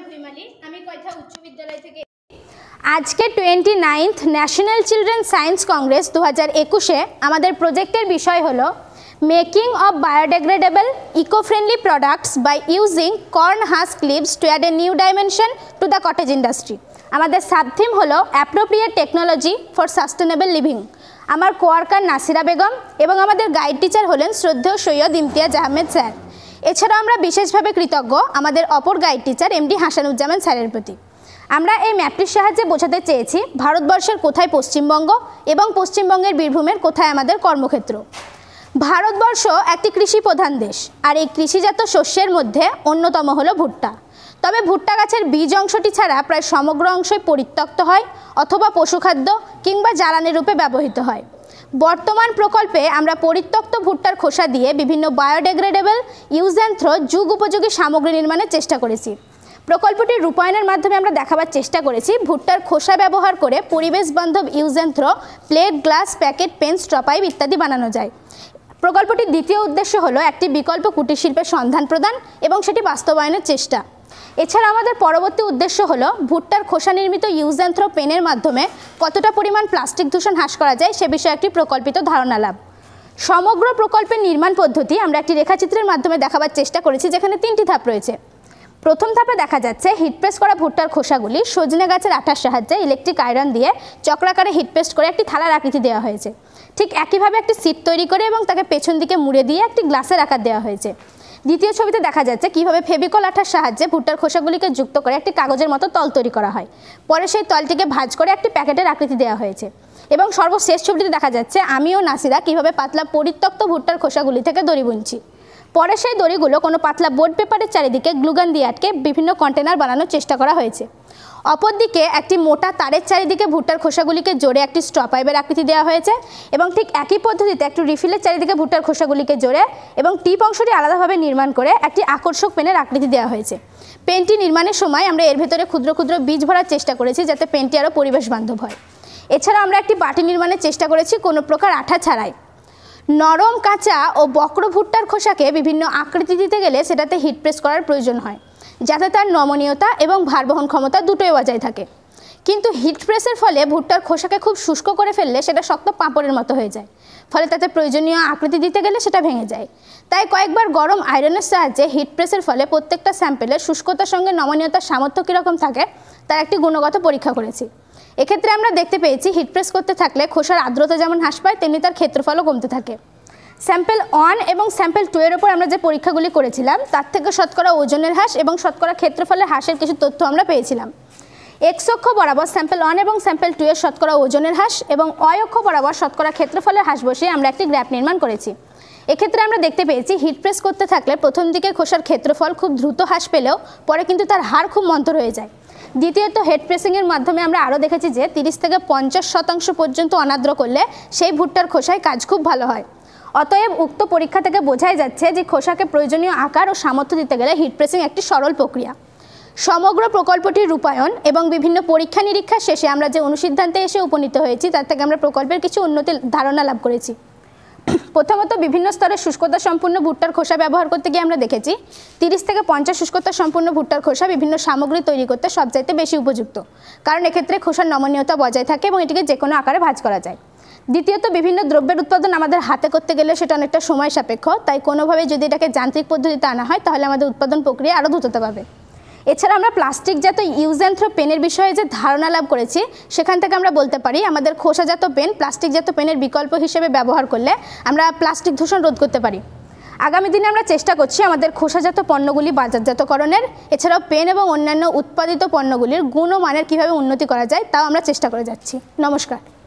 ভুইমালি, আমি কৈথা উচ্চ বিদ্যালয় থেকে। আজকে 29th national children science congress 2021-এ আমাদের প্রজেক্টের বিষয় হলো making of biodegradable eco friendly products by using corn husk leaves to add a new dimension to the cottage industry. আমাদের সাবথিম হলো appropriate technology for sustainable living. আমার coworker Nasira Begum এবং আমাদের গাইড টিচার হলেন শ্রদ্ধেয় সৈয়দ ইমতিয়াজ আহমেদ স্যার। এছাড়াও আমরা বিশেষভাবে কৃতজ্ঞ আমাদের অপর গাইড টিচার এমডি হাসানুজ্জামান স্যারের প্রতি। আমরা এই ম্যাপটির সাহায্যে বোঝাতে চেয়েছি ভারতবর্ষের কোথায় পশ্চিমবঙ্গ এবং পশ্চিমবঙ্গের বীরভূমের কোথায় আমাদের কর্মক্ষেত্র। ভারতবর্ষ একটি কৃষি প্রধান দেশ, আর এই কৃষিজাত শস্যের মধ্যে অন্যতম হলো ভুট্টা। তবে ভুট্টা গাছের বীজ অংশটি ছাড়া প্রায় সমগ্র অংশই পরিত্যক্ত হয় অথবা পশুখাদ্য কিংবা জ্বালানি রূপে ব্যবহৃত হয়। বর্তমান প্রকল্পে আমরা পরিত্যক্ত ভুট্টার খোসা দিয়ে বিভিন্ন বায়োডিগ্রেডেবল ইউজ অ্যান্ড থ্রো যুগ উপযোগী সামগ্রী নির্মাণের চেষ্টা করেছি। প্রকল্পটির রূপায়ণের মাধ্যমে আমরা দেখাবার চেষ্টা করেছি ভুট্টার খোসা ব্যবহার করে পরিবেশ বান্ধব use and throw plate, glass, packet, pen, straw pipe ইত্যাদি বানানো যায়। প্রকল্পটির দ্বিতীয় উদ্দেশ্য হলো একটি বিকল্প কুটির শিল্পের সন্ধান প্রদান এবং সেটি বাস্তবায়নের চেষ্টা। এছাড়া আমাদের পরবর্তী উদ্দেশ্য হলো ভুট্টার খোসা নির্মিত ইউজ অ্যান্ড থ্রো পেনের মাধ্যমে কতটা পরিমাণ প্লাস্টিক দূষণ হ্রাস করা যায় সে বিষয়ে একটি প্রকল্পিত ধারণা লাভ। সমগ্র প্রকল্পের নির্মাণ পদ্ধতি আমরা একটি রেখাচিত্রের মাধ্যমে দেখাবার চেষ্টা করেছি, যেখানে 3টি ধাপ রয়েছে। প্রথম ধাপে দেখা যাচ্ছে হিটপ্রেস করা ভুট্টার খোসাগুলি সজনে গাছের আঠার সাহায্যে ইলেকট্রিক আয়রন দিয়ে চক্রাকারে হিটপেস্ট করে একটি থালার আকৃতি দেওয়া হয়েছে। ঠিক একইভাবে একটি সিট তৈরি করে এবং তাকে পেছন দিকে মুড়ে দিয়ে একটি গ্লাসের আকার দেওয়া হয়েছে। দ্বিতীয় ছবিতে দেখা যাচ্ছে কিভাবে ফেভিকল আঠার সাহায্যে ভুট্টার খোসাগুলিকে যুক্ত করে একটি কাগজের মতো তল তৈরি করা হয়। পরে সেই তলটিকে ভাঁজ করে একটি প্যাকেটের আকৃতি দেওয়া হয়েছে। এবং সর্বশেষ ছবিটিতে দেখা যাচ্ছে আমি ও নাসিরা কিভাবে পাতলা পরিত্যক্ত ভুট্টার খোসাগুলি থেকে দড়ি বুনছি। পরে সেই দড়িগুলো কোনো পাতলা বোর্ড পেপারের চারিদিকে গ্লুগান দিয়ে আটকে বিভিন্ন কন্টেনার বানানোর চেষ্টা করা হয়েছে। অপরদিকে একটি মোটা তারের চারিদিকে ভুট্টার খোসাগুলিকে জোরে একটি স্ট্র পাইপের আকৃতি দেওয়া হয়েছে এবং ঠিক একই পদ্ধতিতে একটি রিফিলের চারিদিকে ভুট্টার খোসাগুলিকে জোরে এবং টিপ অংশটি আলাদাভাবে নির্মাণ করে একটি আকর্ষক পেনের আকৃতি দেওয়া হয়েছে। পেনটি নির্মাণের সময় আমরা এর ভেতরে ক্ষুদ্র ক্ষুদ্র বীজ ভরার চেষ্টা করেছি যাতে পেনটি আরও পরিবেশ বান্ধব হয়। এছাড়া আমরা একটি বাটি নির্মাণের চেষ্টা করেছি কোনো প্রকার আঠা ছাড়াই। নরম, কাঁচা ও বক্র ভুট্টার খোসাকে বিভিন্ন আকৃতি দিতে গেলে সেটাতে হিটপ্রেস করার প্রয়োজন হয় যাতে তার নমনীয়তা এবং ভারবহন ক্ষমতা দুটোই বজায় থাকে। কিন্তু হিটপ্রেসের ফলে ভুট্টার খোসাকে খুব শুষ্ক করে ফেললে সেটা শক্ত পাঁপড়ের মতো হয়ে যায়, ফলে তাতে প্রয়োজনীয় আকৃতি দিতে গেলে সেটা ভেঙে যায়। তাই কয়েকবার গরম আয়রনের সাহায্যে হিটপ্রেসের ফলে প্রত্যেকটা স্যাম্পেলের শুষ্কতার সঙ্গে নমনীয়তার সামর্থ্য কীরকম থাকে তার একটি গুণগত পরীক্ষা করেছি। এক্ষেত্রে আমরা দেখতে পেয়েছি হিটপ্রেস করতে থাকলে খোসার আর্দ্রতা যেমন হ্রাস পায় তেমনি তার ক্ষেত্রফলও কমতে থাকে। স্যাম্পেল 1 এবং স্যাম্পেল 2 এর ওপর আমরা যে পরীক্ষাগুলি করেছিলাম তার থেকে শতকরা ওজনের হ্রাস এবং শতকরা ক্ষেত্রফলের হ্রাসের কিছু তথ্য আমরা পেয়েছিলাম। এক্স অক্ষ বরাবর স্যাম্পেল 1 এবং স্যাম্পেল 2 এর শতকরা ওজনের হ্রাস এবং ওয়াই অক্ষ বরাবর শতকরা ক্ষেত্রফলের হ্রাস বসিয়ে আমরা একটি গ্রাফ নির্মাণ করেছি। এক্ষেত্রে আমরা দেখতে পেয়েছি হিটপ্রেস করতে থাকলে প্রথম দিকে খোসার ক্ষেত্রফল খুব দ্রুত হ্রাস পেলেও পরে কিন্তু তার হার খুব মন্থর হয়ে যায়। দ্বিতীয়ত হেড প্রেসিংয়ের মাধ্যমে আমরা আরও দেখেছি যে 30 থেকে 50% পর্যন্ত অনাদ্র করলে সেই ভুট্টার খোসায় কাজ খুব ভালো হয়। অতএব উক্ত পরীক্ষা থেকে বোঝাই যাচ্ছে যে খোসাকে প্রয়োজনীয় আকার ও সামর্থ্য দিতে গেলে হিট প্রেসিং একটি সরল প্রক্রিয়া। সমগ্র প্রকল্পটির রূপায়ণ এবং বিভিন্ন পরীক্ষা নিরীক্ষার শেষে আমরা যে অনুসিদ্ধান্তে এসে উপনীত হয়েছি তার থেকে আমরা প্রকল্পের কিছু উন্নতির ধারণা লাভ করেছি। প্রথমত বিভিন্ন স্তরের শুষ্কতা সম্পূর্ণ ভুট্টার খোসা ব্যবহার করতে গিয়ে আমরা দেখেছি 30 থেকে 50 শুষ্কতা সম্পূর্ণ ভুট্টার খোসা বিভিন্ন সামগ্রী তৈরি করতে সবচাইতে বেশি উপযুক্ত, কারণ এক্ষেত্রে খোসার নমনীয়তা বজায় থাকে এবং এটিকে যে কোনো আকারে ভাঁজ করা যায়। দ্বিতীয়ত বিভিন্ন দ্রব্যের উৎপাদন আমাদের হাতে করতে গেলে সেটা অনেকটা সময় সাপেক্ষ, তাই কোনোভাবে যদি এটাকে যান্ত্রিক পদ্ধতিতে আনা হয় তাহলে আমাদের উৎপাদন প্রক্রিয়া আরও দ্রুততা পাবে। এছাড়া আমরা প্লাস্টিকজাত ইউজ অ্যান্ড থ্রো পেনের বিষয়ে যে ধারণা লাভ করেছি সেখান থেকে আমরা বলতে পারি আমাদের খোসাজাত পেন প্লাস্টিকজাত পেনের বিকল্প হিসেবে ব্যবহার করলে আমরা প্লাস্টিক দূষণ রোধ করতে পারি। আগামী দিনে আমরা চেষ্টা করছি আমাদের খোসাজাত পণ্যগুলি বাজারজাতকরণের, এছাড়াও পেন এবং অন্যান্য উৎপাদিত পণ্যগুলির গুণ ও মানের কীভাবে উন্নতি করা যায় তাও আমরা চেষ্টা করে যাচ্ছি। নমস্কার।